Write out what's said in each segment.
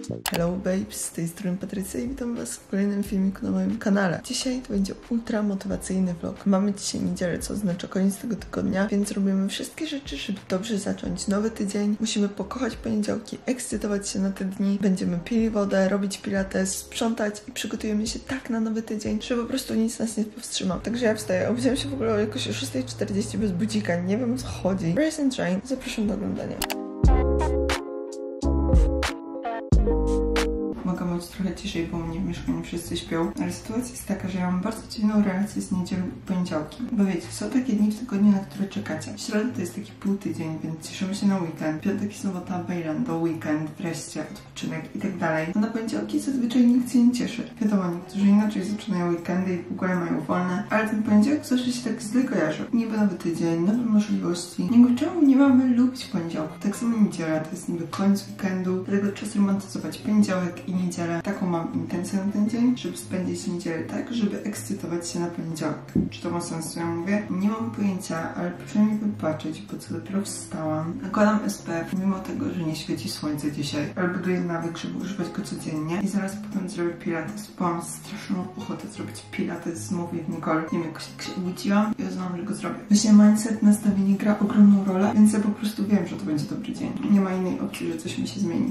Hello babes, z tej strony Patrycja i witam was w kolejnym filmiku na moim kanale. Dzisiaj to będzie ultra motywacyjny vlog. Mamy dzisiaj niedzielę, co oznacza koniec tego tygodnia, więc robimy wszystkie rzeczy, żeby dobrze zacząć nowy tydzień. Musimy pokochać poniedziałki, ekscytować się na te dni. Będziemy pili wodę, robić pilates, sprzątać i przygotujemy się tak na nowy tydzień, że po prostu nic nas nie powstrzyma. Także ja wstaję, obudziłam się w ogóle jakoś o 6:40 bez budzika, nie wiem o co chodzi. Rise and Shine, zapraszam do oglądania. Mogę być trochę ciszej, bo u mnie w mieszkaniu wszyscy śpią, ale sytuacja jest taka, że ja mam bardzo dziwną relację z niedzielą i poniedziałki. Bo wiecie, są takie dni w tygodniu, na które czekacie. Środa to jest taki półtydzień, więc cieszymy się na weekend. Piątek i sobota, bejlando, weekend, wreszcie, odpoczynek i tak dalej. A na poniedziałki zazwyczaj nikt się nie cieszy. Wiadomo, niektórzy inaczej zaczynają weekendy i w ogóle mają wolne, ale ten poniedziałek zawsze się tak źle kojarzy. Niby nowy tydzień, nowe możliwości. Niby czemu nie mamy lubić poniedziałku? Tak samo niedziela, to jest niby koniec weekendu, dlatego czas romantyzować poniedziałek i niedzielę. Taką mam intencję na ten dzień, żeby spędzić niedzielę tak, żeby ekscytować się na poniedziałek. Czy to ma sens, co ja mówię? Nie mam pojęcia, ale proszę mi wybaczyć, bo co dopiero wstałam. Nakładam SPF, mimo tego, że nie świeci słońce dzisiaj, ale buduję nawyk, żeby używać go codziennie i zaraz potem zrobię pilates, bo mam straszną ochotę zrobić pilates z Move with Nicole. Nie wiem, jakoś tak się obudziłam i uznałam, że go zrobię. Właśnie mindset, nastawienie gra ogromną rolę, więc ja po prostu wiem, że to będzie dobry dzień. Nie ma innej opcji, że coś mi się zmieni.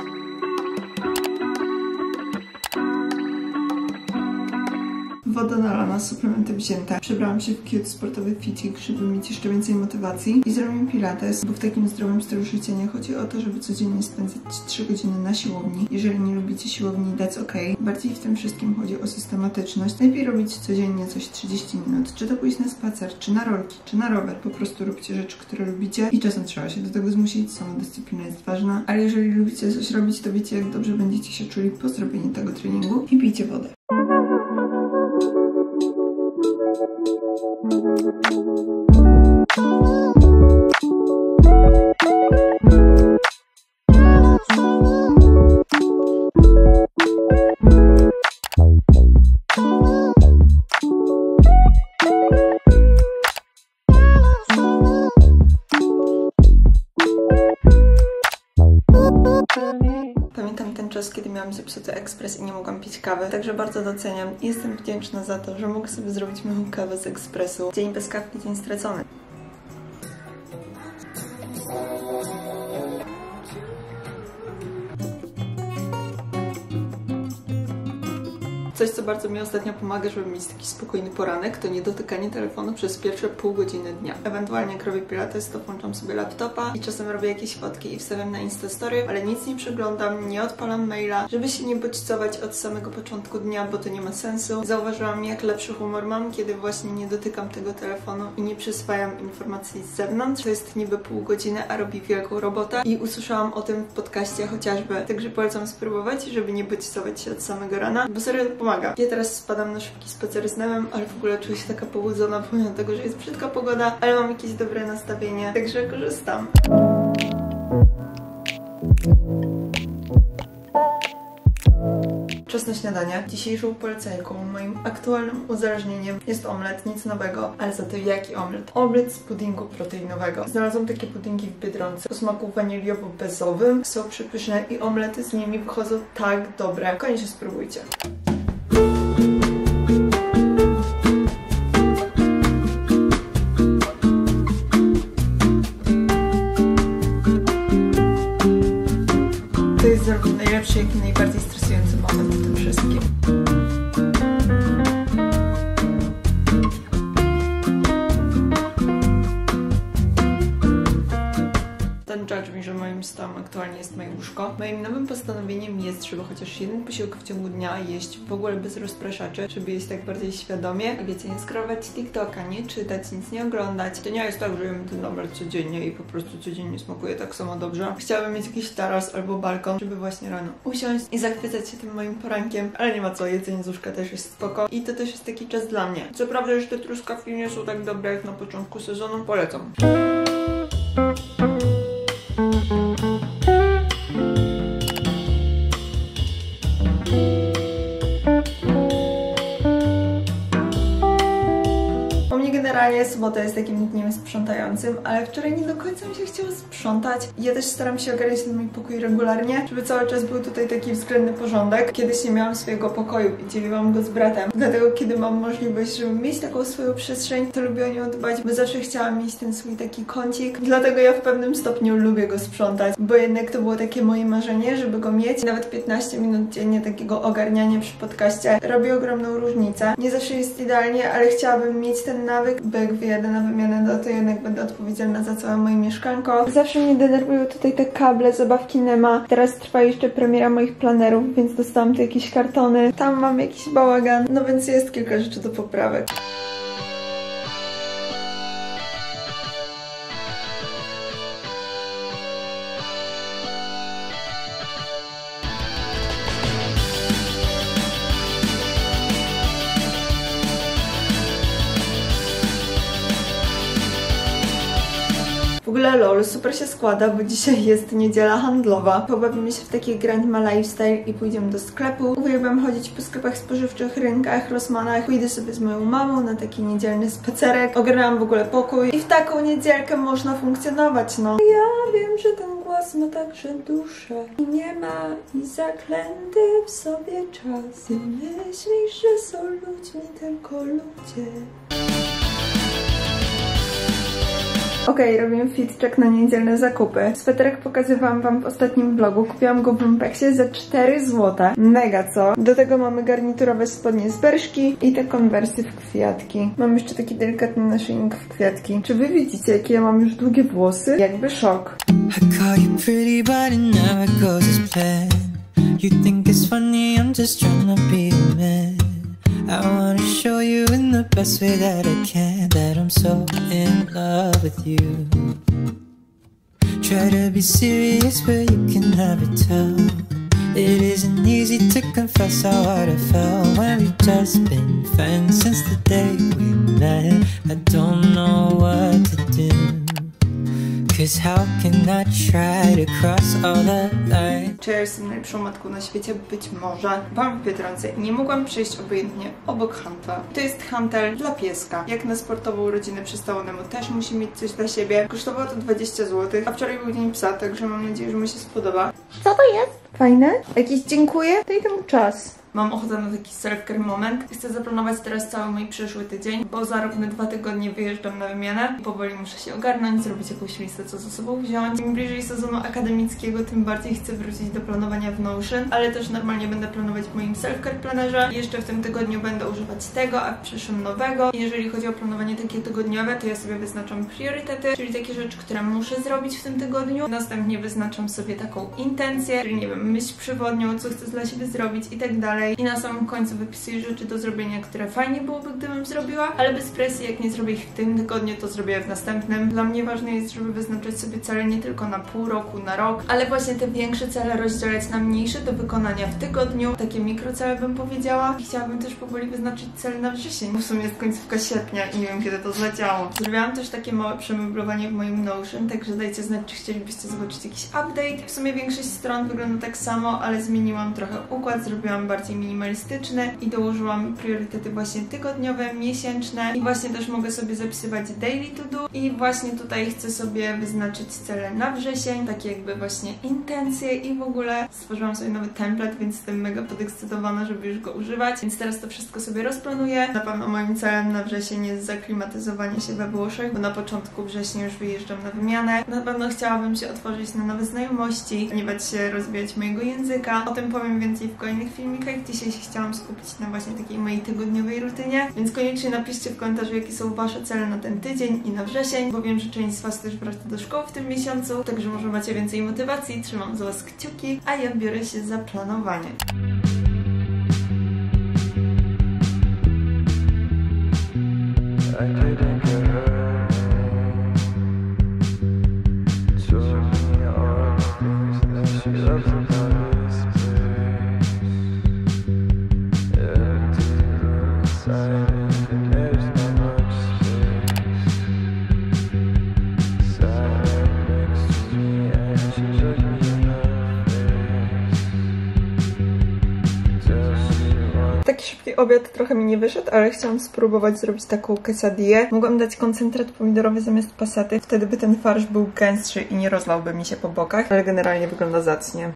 Woda nalana, suplementy wzięte. Przebrałam się w cute sportowy ficik, żeby mieć jeszcze więcej motywacji i zrobiłem pilates, bo w takim zdrowym stylu życia nie chodzi o to, żeby codziennie spędzać 3 godziny na siłowni. Jeżeli nie lubicie siłowni, that's ok. Bardziej w tym wszystkim chodzi o systematyczność. Najlepiej robić codziennie coś 30 minut, czy to pójść na spacer, czy na rolki, czy na rower. Po prostu róbcie rzeczy, które lubicie i czasem trzeba się do tego zmusić. Samodyscyplina jest ważna, ale jeżeli lubicie coś robić, to wiecie, jak dobrze będziecie się czuli po zrobieniu tego treningu i pijcie wodę. Pamiętam ten czas, kiedy miałam zepsuty ekspres i nie mogłam pić kawy, także bardzo doceniam i jestem wdzięczna za to, że mogę sobie zrobić moją kawę z ekspresu. Dzień bez kawki, dzień stracony. Coś, co bardzo mi ostatnio pomaga, żeby mieć taki spokojny poranek, to nie dotykanie telefonu przez pierwsze pół godziny dnia. Ewentualnie jak robię pilates, to włączam sobie laptopa i czasem robię jakieś fotki i wstawiam na Instastory, ale nic nie przeglądam, nie odpalam maila, żeby się nie bodźcować od samego początku dnia, bo to nie ma sensu. Zauważyłam, jak lepszy humor mam, kiedy właśnie nie dotykam tego telefonu i nie przyswajam informacji z zewnątrz. To jest niby pół godziny, a robi wielką robotę i usłyszałam o tym w podcaście chociażby. Także polecam spróbować, żeby nie bodźcować się od samego rana, bo serio to pomaga. Ja teraz spadam na szybki spacer z Nemem, ale w ogóle czuję się taka pobudzona, pomimo tego, że jest brzydka pogoda, ale mam jakieś dobre nastawienie, także korzystam. Czas na śniadanie. Dzisiejszą polecajką, moim aktualnym uzależnieniem jest omlet, nic nowego, ale za to jaki omlet? Omlet z puddingu proteinowego. Znalazłam takie puddingi w Biedronce o smaku waniliowo-bezowym, są przepyszne i omlety z nimi wychodzą tak dobre. Koniecznie spróbujcie. To jest zarówno najlepszy, jak i najbardziej stresujący moment w tym wszystkim. Ten judge mi, że moim stołem aktualnie jest moje łóżko. Moim nowym postanowieniem jest, żeby chociaż jeden posiłek w ciągu dnia jeść w ogóle bez rozpraszaczy, żeby jeść tak bardziej świadomie. I wiecie, nie scrollować TikToka, nie czytać, nic nie oglądać. To nie jest tak, że jem ten omlet codziennie i po prostu codziennie smakuje tak samo dobrze. Chciałabym mieć jakiś taras albo balkon, żeby właśnie rano usiąść i zachwycać się tym moim porankiem, ale nie ma co, jedzenie z łóżka też jest spoko i to też jest taki czas dla mnie. Co prawda, że te truskawki nie są tak dobre jak na początku sezonu, polecam. generalnie sobota jest takim dniem sprzątającym, ale wczoraj nie do końca mi się chciało sprzątać. Ja też staram się ogarniać ten mój pokój regularnie, żeby cały czas był tutaj taki względny porządek. Kiedyś nie miałam swojego pokoju i dzieliłam go z bratem. Dlatego kiedy mam możliwość, żeby mieć taką swoją przestrzeń, to lubię o nią dbać, bo zawsze chciałam mieć ten swój taki kącik. Dlatego ja w pewnym stopniu lubię go sprzątać, bo jednak to było takie moje marzenie, żeby go mieć. Nawet 15 minut dziennie takiego ogarniania przy podcaście robi ogromną różnicę. Nie zawsze jest idealnie, ale chciałabym mieć ten nawyk, bo jak wyjadę na wymianę, no to jednak będę odpowiedzialna za całe moje mieszkanko. Zawsze mnie denerwują tutaj te kable, zabawki Nema. Teraz trwa jeszcze premiera moich planerów, więc dostałam tu jakieś kartony. Tam mam jakiś bałagan, no więc jest kilka rzeczy do poprawek. W ogóle lol, super się składa, bo dzisiaj jest niedziela handlowa. Pobawimy się w takie Grandma Lifestyle i pójdziemy do sklepu. Uwielbiam chodzić po sklepach spożywczych, rynkach, Rossmannach. Pójdę sobie z moją mamą na taki niedzielny spacerek. Ogarnęłam w ogóle pokój i w taką niedzielkę można funkcjonować, no. Ja wiem, że ten głos ma także duszę i nie ma i zaklęty w sobie czas. I myślisz, że są ludźmi tylko ludzie. Okej, robimy fit check na niedzielne zakupy. Sweterek pokazywałam wam w ostatnim vlogu. Kupiłam go w Lumpeksie za 4 zł. Mega, co? Do tego mamy garniturowe spodnie z Berszki i te konwersy w kwiatki. Mam jeszcze taki delikatny naszyjnik w kwiatki. Czy wy widzicie, jakie ja mam już długie włosy? Jakby szok. I call you pretty, but it never goes as planned. You think it's funny, I'm just trying to be a man. I wanna show you in the best way that I can that I'm so in love with you. Try to be serious, but you can never tell. It isn't easy to confess how hard I felt when we've just been friends since the day we met. I don't know what to do, 'cause how can I try to cross all the lines? Czy ja jestem najlepszą matką na świecie? Być może. Byłam w Biedronce i nie mogłam przejść obojętnie obok hantla. To jest hantel dla pieska. Jak na sportową rodzinę przystałonemu też musi mieć coś dla siebie. Kosztowało to 20 zł, a wczoraj był dzień psa, także mam nadzieję, że mu się spodoba. Co to jest? Fajne? Jakieś dziękuję? Daj temu czas. Mam ochotę na taki self-care moment. Chcę zaplanować teraz cały mój przyszły tydzień, bo za równe 2 tygodnie wyjeżdżam na wymianę i powoli muszę się ogarnąć, zrobić jakąś listę, co ze sobą wziąć. Im bliżej sezonu akademickiego, tym bardziej chcę wrócić do planowania w Notion, ale też normalnie będę planować w moim self-care planerze. Jeszcze w tym tygodniu będę używać tego, a w przyszłym nowego. Jeżeli chodzi o planowanie takie tygodniowe, to ja sobie wyznaczam priorytety, czyli takie rzeczy, które muszę zrobić w tym tygodniu. Następnie wyznaczam sobie taką intencję, czyli nie wiem, myśl przewodnią, co chcę dla siebie zrobić i tak dalej. I na samym końcu wypisuję rzeczy do zrobienia, które fajnie byłoby, gdybym zrobiła, ale bez presji, jak nie zrobię ich w tym tygodniu, to zrobię je w następnym. Dla mnie ważne jest, żeby wyznaczać sobie cele nie tylko na pół roku, na rok, ale właśnie te większe cele rozdzielać na mniejsze do wykonania w tygodniu. Takie mikrocele bym powiedziała. I chciałabym też powoli wyznaczyć cel na wrzesień, bo w sumie jest końcówka sierpnia i nie wiem, kiedy to zleciało. Zrobiłam też takie małe przemeblowanie w moim Notion, także dajcie znać, czy chcielibyście zobaczyć jakiś update. W sumie większość stron wygląda tak samo, ale zmieniłam trochę układ, zrobiłam bardziej minimalistyczny i dołożyłam priorytety właśnie tygodniowe, miesięczne i właśnie też mogę sobie zapisywać daily to do i właśnie tutaj chcę sobie wyznaczyć cele na wrzesień, takie jakby właśnie intencje i w ogóle stworzyłam sobie nowy template, więc jestem mega podekscytowana, żeby już go używać, więc teraz to wszystko sobie rozplanuję. Na pewno moim celem na wrzesień jest zaklimatyzowanie się we Włoszech, bo na początku września już wyjeżdżam na wymianę. Na pewno chciałabym się otworzyć na nowe znajomości, nie bać się rozwijać mojego języka. O tym powiem więcej w kolejnych filmikach. Dzisiaj się chciałam skupić na właśnie takiej mojej tygodniowej rutynie, więc koniecznie napiszcie w komentarzu, jakie są wasze cele na ten tydzień i na wrzesień, bo wiem, że część z was też wraca do szkoły w tym miesiącu, także może macie więcej motywacji, trzymam za was kciuki, a ja biorę się za planowanie. Taki szybki obiad trochę mi nie wyszedł, ale chciałam spróbować zrobić taką quesadillę. Mogłam dać koncentrat pomidorowy zamiast pasaty, wtedy by ten farsz był gęstszy i nie rozlałby mi się po bokach, ale generalnie wygląda zacnie.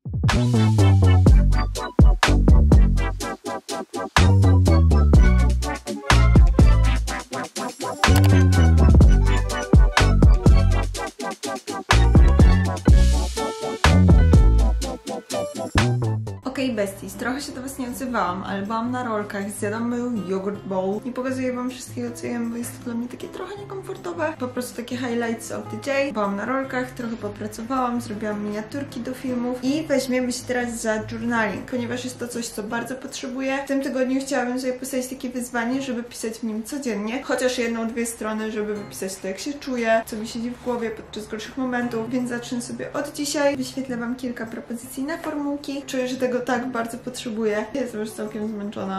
Okej, besties, trochę się do was nie odzywałam, ale byłam na rolkach, zjadłam moją yogurt bowl. Nie pokazuję wam wszystkiego, co jem, bo jest to dla mnie takie trochę niekomfortowe. Po prostu takie highlights of the day. Byłam na rolkach, trochę popracowałam, zrobiłam miniaturki do filmów i weźmiemy się teraz za journaling, ponieważ jest to coś, co bardzo potrzebuję. W tym tygodniu chciałabym sobie postawić takie wyzwanie, żeby pisać w nim codziennie, chociaż 1-2 strony, żeby wypisać to, jak się czuję, co mi siedzi w głowie podczas gorszych momentów, więc zacznę sobie od dzisiaj. Wyświetlę wam kilka propozycji na formułki. Czuję, że tego tak bardzo potrzebuję. Jestem już całkiem zmęczona.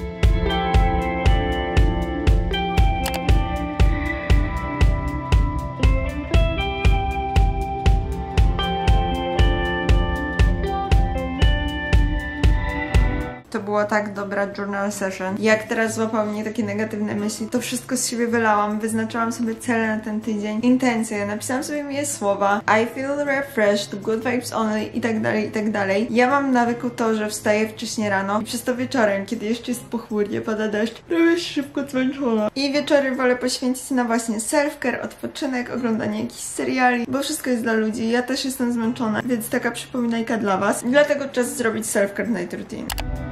To była tak dobra journal session. Jak teraz złapały mnie takie negatywne myśli, to wszystko z siebie wylałam, wyznaczałam sobie cele na ten tydzień, intencje, napisałam sobie miłe słowa, I feel refreshed, good vibes only i tak dalej, i tak dalej. Ja mam nawyku to, że wstaję wcześnie rano i przez to wieczorem, kiedy jeszcze jest pochmurnie, pada deszcz, prawie szybko zmęczona. I wieczory wolę poświęcić na właśnie self-care, odpoczynek, oglądanie jakichś seriali, bo wszystko jest dla ludzi. Ja też jestem zmęczona, więc taka przypominajka dla was. Dlatego czas zrobić self-care night routine.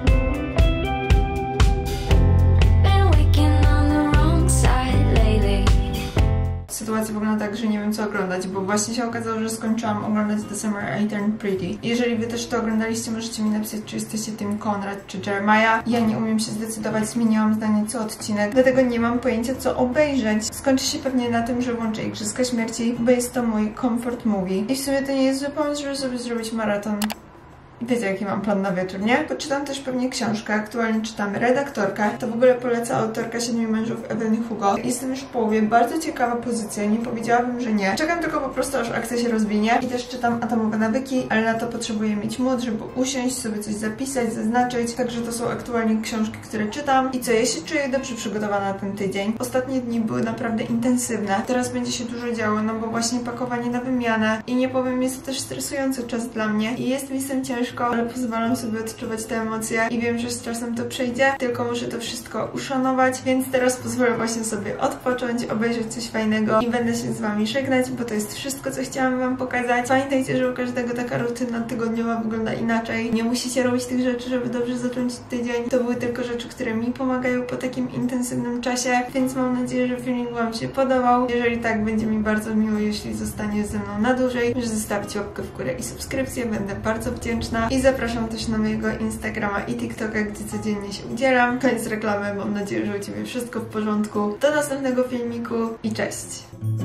Sytuacja wygląda tak, że nie wiem, co oglądać, bo właśnie się okazało, że skończyłam oglądać The Summer I Turned Pretty. Jeżeli wy też to oglądaliście, możecie mi napisać, czy jesteście tym Konrad czy Jeremiah. Ja nie umiem się zdecydować, zmieniłam zdanie co odcinek, dlatego nie mam pojęcia, co obejrzeć. Skończy się pewnie na tym, że włączę Igrzyska Śmierci, bo jest to mój comfort movie. I w sumie to nie jest zły pomysł, żeby sobie zrobić maraton. Wiecie, jaki mam plan na wieczór, nie? Poczytam też pewnie książkę. Aktualnie czytamy Redaktorka. To w ogóle poleca autorka 7 mężów Evelyn Hugo. Jestem już w połowie. Bardzo ciekawa pozycja. Nie powiedziałabym, że nie. Czekam tylko po prostu, aż akcja się rozwinie. I też czytam Atomowe nawyki, ale na to potrzebuję mieć mood, żeby usiąść, sobie coś zapisać, zaznaczyć. Także to są aktualnie książki, które czytam. I co, ja się czuję dobrze przygotowana na ten tydzień. Ostatnie dni były naprawdę intensywne. Teraz będzie się dużo działo, no bo właśnie pakowanie na wymianę. I nie powiem, jest to też stresujący czas dla mnie. I jest mi z tym ciężko, ale pozwalam sobie odczuwać te emocje i wiem, że z czasem to przejdzie, tylko muszę to wszystko uszanować, więc teraz pozwolę właśnie sobie odpocząć, obejrzeć coś fajnego i będę się z wami żegnać, bo to jest wszystko, co chciałam wam pokazać. Pamiętajcie, że u każdego taka rutyna tygodniowa wygląda inaczej. Nie musicie robić tych rzeczy, żeby dobrze zacząć tydzień. To były tylko rzeczy, które mi pomagają po takim intensywnym czasie, więc mam nadzieję, że filmik wam się podobał. Jeżeli tak, będzie mi bardzo miło, jeśli zostanie ze mną na dłużej, że zostawicie łapkę w górę i subskrypcję. Będę bardzo wdzięczna. I zapraszam też na mojego Instagrama i TikToka, gdzie codziennie się udzielam. Koniec reklamy, mam nadzieję, że u ciebie wszystko w porządku. Do następnego filmiku i cześć!